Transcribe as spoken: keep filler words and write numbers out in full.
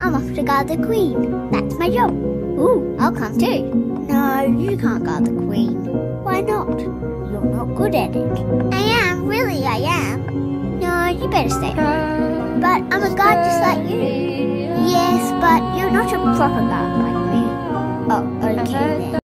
I'm off to guard the Queen. That's my job. Ooh, I'll come too. No, you can't guard the Queen. Why not? You're not good at it. I am, really I am. No, you better stay home. But I'm a guard just like you. Yes, but you're not a proper guard like me. Oh, okay then.